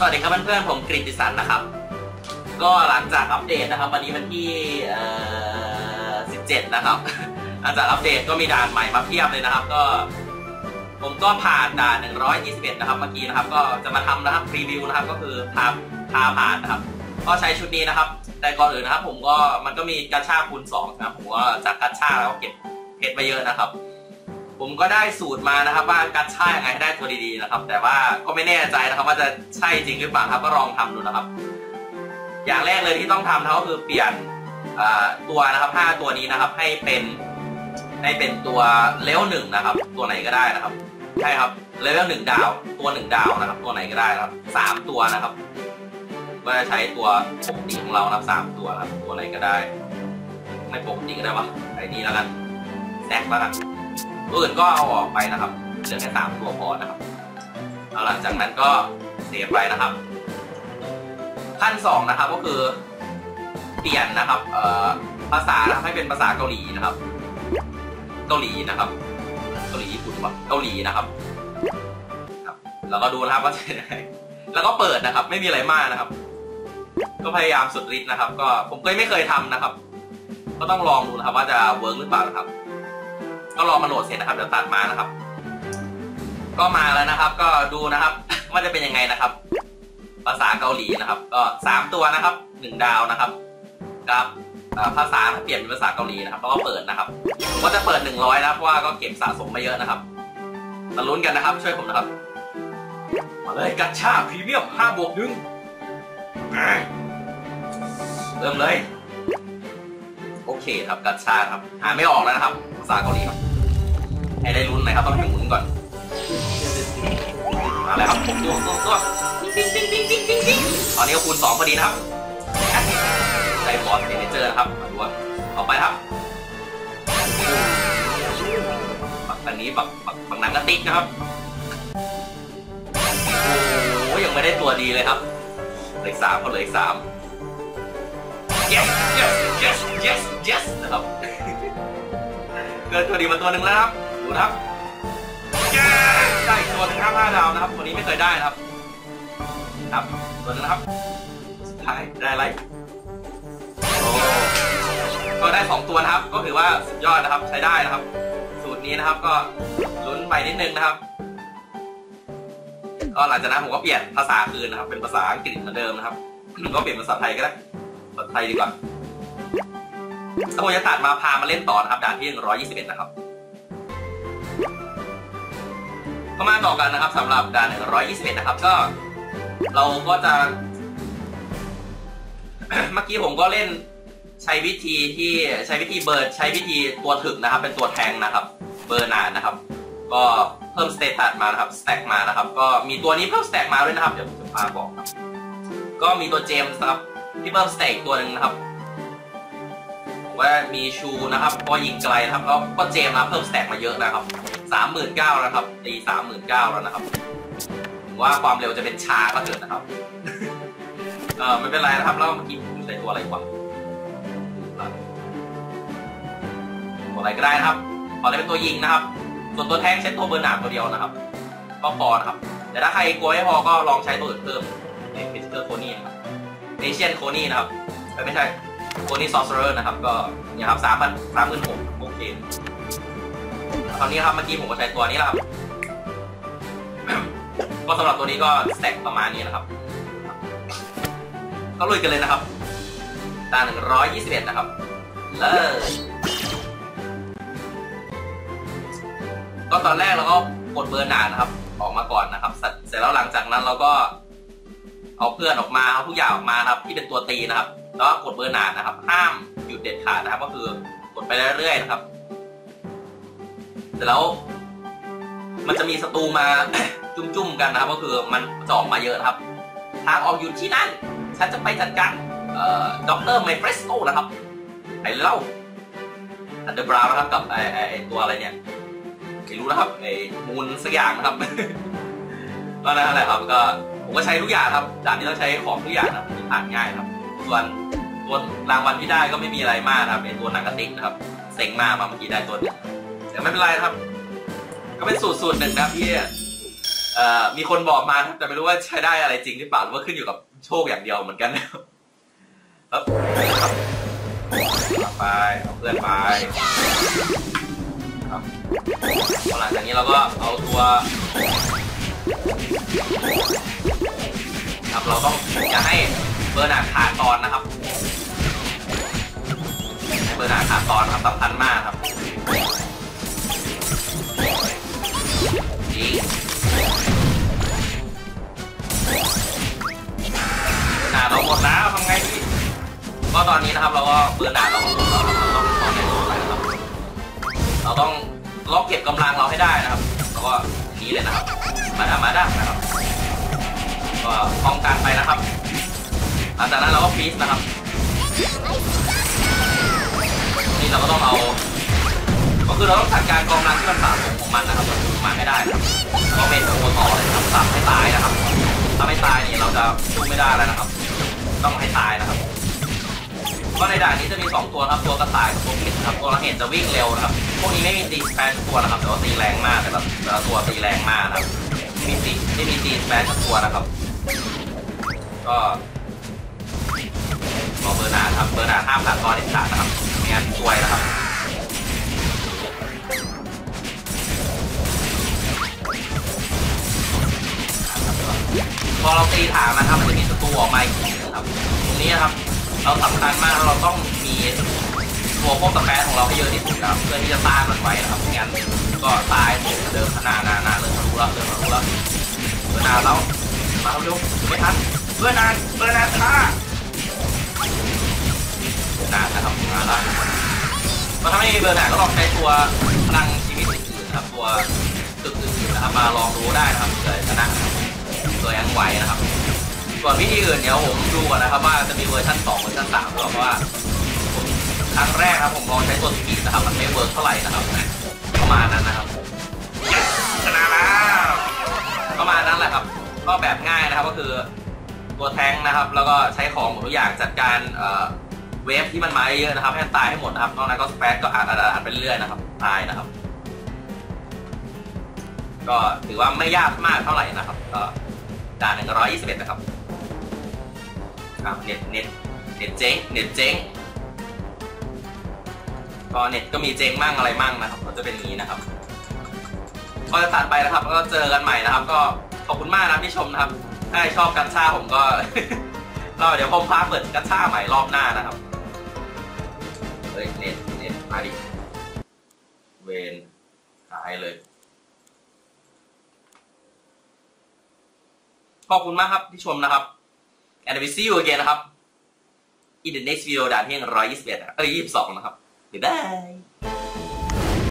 สวัสดีครับเพื่อนๆผมกฤติสันนะครับก็หลังจากอัปเดตนะครับวันนี้วันที่17นะครับหลังจากอัปเดตก็มีด่านใหม่มาเพียบเลยนะครับก็ผมก็ผ่านด่าน121นะครับเมื่อกี้นะครับก็จะมาทำนะครับรีวิวนะครับก็คือพาผ่านนะครับก็ใช้ชุดนี้นะครับแต่ก่อนอื่นนะครับผมก็มันก็มีกาชาคูณ2นะครับผมก็จากกาชาแล้วก็เก็บเพชรไปเยอะนะครับผมก็ได้สูตรมานะครับว่าการใช้ยังไงให้ได้ตัวดีๆนะครับแต่ว่าก็ไม่แน่ใจนะครับว่าจะใช่จริงหรือเปล่าครับก็ลองทำดูนะครับอย่างแรกเลยที่ต้องทำก็คือเปลี่ยนตัวนะครับ5ตัวนี้นะครับให้เป็นตัวเลเวล1นะครับตัวไหนก็ได้นะครับใช่ครับเลเวล1ดาวตัว1ดาวนะครับตัวไหนก็ได้ครับ3ตัวนะครับก็จะใช้ตัวปกติของเรานะครับ3ตัวนะครับตัวไหนก็ได้ไม่ปกติก็ได้วะไอ้นี่แล้วกันแซกแล้วกันอื่นก็เอาออกไปนะครับเหลือแค่3ตัวพอนะครับหลังจากนั้นก็เซฟไปนะครับขั้น2นะครับก็คือเปลี่ยนนะครับภาษาให้เป็นภาษาเกาหลีนะครับเกาหลีญี่ปุ่นวะเกาหลีนะครับแล้วก็ดูนะครับว่าจะยังไงแล้วก็เปิดนะครับไม่มีอะไรมากนะครับก็พยายามสุดฤทธิ์นะครับก็ผมก็ไม่เคยทำนะครับก็ต้องลองดูนะครับว่าจะเวิร์กหรือเปล่านะครับก็รอมาโหลดเสร็จนะครับเดี๋ยวตัดมานะครับก็มาแล้วนะครับก็ดูนะครับว่าจะเป็นยังไงนะครับภาษาเกาหลีนะครับก็3ตัวนะครับ1ดาวนะครับกับภาษาเปลี่ยนเป็นภาษาเกาหลีนะครับแล้วก็เปิดนะครับผมก็จะเปิด100นะเพราะว่าก็เก็บสะสมมาเยอะนะครับมาลุ้นกันนะครับช่วยผมนะครับมาเลยกัชชาพรีเมียม5+1เริ่มเลยโอเคครับกัชชาครับหาไม่ออกแล้วนะครับภาษาเกาหลีครับให้ได้ลุ้นหน่อยครับต้องให้หมุนก่อนมาแล้วครับผมตัวตอนนี้ก็คูณ2พอดีนะครับใส่บอสเมเจอร์นะครับมาดูว่าเอาไปครับปักอันนี้ปักหนังกระติกนะครับโอ้ยังไม่ได้ตัวดีเลยครับเหลือ3คนเหลือ3 yes นะครับเกิดตัวดีมาตัวหนึ่งแล้วครับดูนะครับได้ตัวหนึ่ง5 ดาวนะครับตัวนี้ไม่เคยได้นะครับตัวนึงนะครับสุดท้ายได้อะไรโอ้ก็ได้2ตัวนะครับก็ถือว่าสุดยอดนะครับใช้ได้นะครับสูตรนี้นะครับก็ลุ้นไปนิดนึงนะครับก็หลังจากนั้นผมก็เปลี่ยนภาษาคืนนะครับเป็นภาษาอังกฤษเหมือนเดิมนะครับก็เปลี่ยนภาษาไทยก็ได้ภาษาไทยดีกว่าถ้าผมจะตัดมาพามาเล่นต่อนะครับด่านที่121นะครับก็มาต่อกันนะครับสำหรับด่าน121นะครับก็เราก็จะ เมื่อกี้ผมก็เล่นใช้วิธีเบิร์ดใช้วิธีตัวถึกนะครับเป็นตัวแทงนะครับเบอร์นานนะครับก็เพิ่มสเตตัสมานะครับสแต็กมานะครับก็มีตัวนี้เพิ่มสแต็กมาด้วยนะครับเดี๋ยวผมจะพาบอกครับก็มีตัวเจมส์นะครับที่เพิ่มสเต็กตัวหนึ่งนะครับว่ามีชูนะครับเพราะยิงไกลนะครับแล้วก็เจมส์นะเพิ่มสแต็กมาเยอะนะครับ39,000นะครับตี39,000แล้วนะครับว่าความเร็วจะเป็นชาก็เถิดนะครับไม่เป็นไรนะครับแล้วเมื่อกี้ใส่ตัวอะไรกว่าตัวอะไรก็ได้นะครับขอได้เป็นตัวยิงนะครับส่วนตัวแทงใช้ตัวเบอร์หนาตัวเดียวนะครับก็พอนะครับแต่ถ้าใครกลัวไม่พอก็ลองใช้ตัวอื่นเพิ่มเอเชียนโคนี่นะครับเอเชียนโคนี่นะครับไม่ใช่โคนี่ซอสเซอร์นะครับก็เนี่ยครับ36,000โอเคตอนนี้ครับเมื่อกี้ผมก็ใช้ตัวนี้แล้วครับก็สำหรับตัวนี้ก็สแต็กประมาณนี้นะครับก็ลุยกันเลยนะครับด่าน121นะครับเลิศก็ตอนแรกเราก็กดเบอร์หนานะครับออกมาก่อนนะครับเสร็จแล้วหลังจากนั้นเราก็เอาเพื่อนออกมาเอาทุกอย่างออกมาครับที่เป็นตัวตีนะครับแล้วก็กดเบอร์หนานะครับห้ามหยุดเด็ดขาดนะครับก็คือกดไปเรื่อยๆนะครับเสร็จแล้วมันจะมีศัตรูมา จุ่มๆกันนะครับก็คือมันจะออกมาเยอะนะครับทางออกอยู่ที่นั่นฉันจะไปจัดการด็อกเตอร์ไมเฟรสโกนะครับไอ้เล่าอันเดอร์บราวน์นะครับกับไอ้ตัวอะไรเนี่ยไม่รู้นะครับไอ้มูลสักอย่างนะครับ ก็นั่นแหละครับก็ผมก็ใช้ทุกอย่างครับด่านนี้ต้องใช้ของทุกอย่างนะผ่านง่ายครับส่วนตัวรางวัลที่ได้ก็ไม่มีอะไรมากนะครับเป็นตัวหนังกระติกนะครับเซ็งมากมาเมื่อกี้ได้ตัวนึงแต่ไม่เป็นไรครับก็เป็นสูตรหนึ่งนะพี่มีคนบอกมาแต่ไม่รู้ว่าใช้ได้อะไรจริงหรือเปล่าหรือว่าขึ้นอยู่กับโชคอย่างเดียวเหมือนกันนะครับไปเอาเพื่อนไปครับหลังจากนี้เราก็เอาตัวครับเราต้องอย่าให้เบอร์นาร์ดขาดตอนนะครับให้เบอร์นาร์ดขาดตอนครับสำคัญมากครับยิงเราหมดแล้วทำไงดีก็ตอนนี้นะครับเราก็เบอร์นาร์ดเราหมดแล้วครับเราต้องตอนไหนต่อไปนะครับเราต้องล็อกเก็บกำลังเราให้ได้นะครับแล้วก็นี้เลยนะครับมาได้นะครับก็ป้องกันไปนะครับหลังจากนั้นเราก็ฟีสนะครับนี่เราก็ต้องเอาก็คือเราต้องจัดการกองกำลังที่มันสะสมของมันนะครับมาให้ได้ก็เป็นตัวต่อเลยครับสับให้ตายนะครับถ้าไม่ตายนี่เราจะสู้ไม่ได้แล้วนะครับต้องให้ตายนะครับก็ในด่านนี้จะมี2ตัวครับตัวกระต่ายกับตัวเห็ดครับตัวเห็ดจะวิ่งเร็วนะครับพวกนี้ไม่มีตีสเปนตัวนะครับแต่ว่าตีแรงมากแต่ละตัวตีแรงมากนะครับไม่มีตีสเปนตัวนะครับก็มองเบอร์นาครับเบอร์นาห้ามขาดตอนเด็ดขาดนะครับไม่งั้นซวยนะครับพอเราตีฐานนะครับมันจะมีศัตรูออกมาอีกนะครับตรงนี้นะครับเราสำคัญมากเราต้องมีตัวพวกสเปนของเราให้เยอะที่สุดนะครับเพื่อที่จะต้านมันไว้นะครับไม่งั้นก็ตายหมดเดิมขนาดเริ่มทะลุแล้วเบอร์นาแล้วมาเร็วไม่ทันเบอร์นาฆ่าเบอร์นานะครับมาแล้วก็ถ้าไม่มีเบอร์นาก็ลองใช้ตัวพลังชีวิตอื่นๆนะครับตัวตึกอื่นๆนะครับมาลองดูได้นะครับเกิดชนะตัวยังไหวนะครับส่วนวิธีอื่นเดี๋ยวผมดูก่อนนะครับว่าจะมีเวอร์ชัน2เวอร์ชัน3หรือเปล่าเพราะว่าครั้งแรกครับผมลองใช้ตัวสปีดนะครับมันไม่เวิร์กเท่าไหร่นะครับประมาณนั้นนะครับชนะแล้วประมาณนั้นแหละครับก็แบบง่ายนะครับก็คือตัวแทงนะครับแล้วก็ใช้ของหมดทุกอย่างจัดการเวฟที่มันมาเยอะนะครับให้ตายให้หมดนะครับนอกนั้นก็สเปซก็อ่านไปเรื่อยนะครับตายนะครับก็ถือว่าไม่ยากมากเท่าไหร่นะครับก็ด่าน121นะครับเน็ตเจ๊งก็เน็ตก็มีเจ๊งมั่งอะไรมั่งนะครับก็จะเป็นอย่างนี้นะครับก็จะตัดไปนะครับแล้วก็เจอกันใหม่นะครับก็ขอบคุณมากนะที่ชมนะครับถ้าชอบกัญชาผมก็เดี๋ยวผมพาเปิดกัญชาใหม่รอบหน้านะครับเฮ้ยเน็ตมาดิเวนหายเลยขอบคุณมากครับที่ชมนะครับ and we see you again นะครับ in the next video ด่านที่121 22นะครับบ๊ายบาย